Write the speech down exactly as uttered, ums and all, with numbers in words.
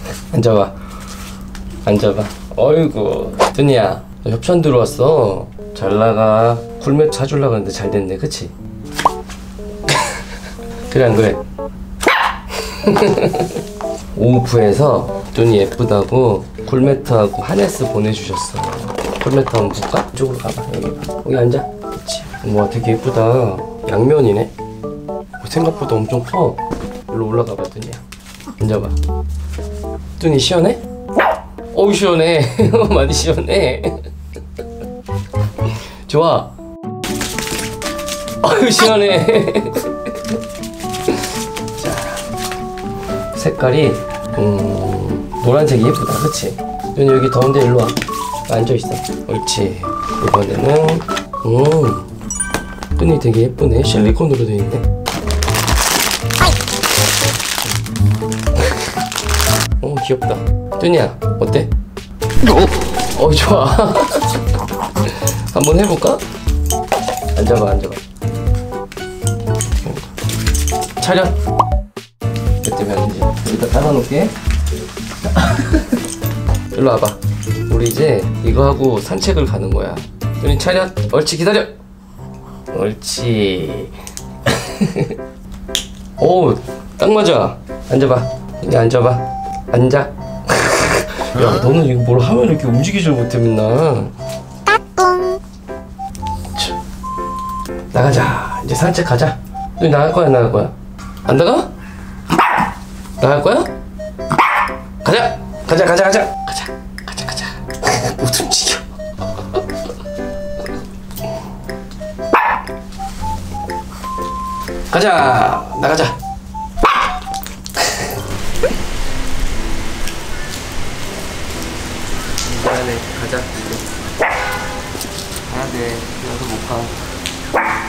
앉아봐. 앉아봐. 어이구 뚜니야, 너 협찬 들어왔어. 잘 나가. 쿨맵 사주려고 했는데 잘 됐네, 그치? 그래 안 그래? 오프에서 뚜니 예쁘다고 쿨매트하고 하네스 보내주셨어. 쿨매트 한번 볼까? 이쪽으로 가봐. 여기 봐. 여기 앉아. 그치. 와 되게 예쁘다. 양면이네. 생각보다 엄청 커. 일로 올라가봐 뚜니야. 앉아봐. 뚜니 시원해? 어우 시원해. 많이 시원해. 좋아. 어우 시원해. 자, 색깔이 음, 노란색이 예쁘다, 그치? 뚜니 여기 더운데 일로 와. 앉아있어. 옳지. 이번에는 음, 뚜니 되게 예쁘네. 실리콘으로 되어있네. 어 귀엽다. 뚜니야 어때? 어 좋아. 한번 해볼까? 앉아봐 앉아봐. 차렷. 몇 대면 안 되지? 여기다 달아놓을게. 일로 와봐. 우리 이제 이거 하고 산책을 가는 거야. 뚜니 차렷. 옳지 기다려. 옳지. 오 딱 맞아. 앉아봐. 이제 앉아봐. 앉아. 야 너는 이거 뭘 하면 이렇게 움직이질 못해 맨날. 나가자. 이제 산책 가자. 너 나갈 거야 안 나갈 거야? 안 나가? 나갈 거야? 가자. 가자 가자 가자. 가자 가자 가자. 못 움직여. 가자. 나가자. 미안해. 가자. 가야 돼. 여기서 못 가.